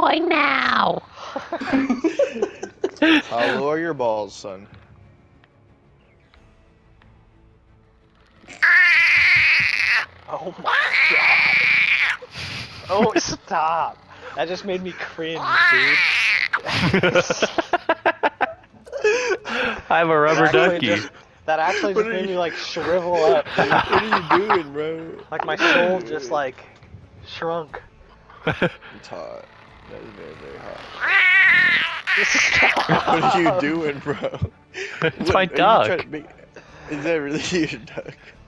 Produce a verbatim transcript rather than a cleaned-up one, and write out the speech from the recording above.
going now. How low are your balls, son? Oh my god. Oh, stop. That just made me cringe, dude. I'm a rubber That actually ducky. just- That actually What just are made you- me like shrivel up, dude. What are you doing, bro? Like my soul just like shrunk. It's hot. That is very, very hot. Stop. What are you doing, bro? It's What- my are you duck. trying to make- Is that really your duck?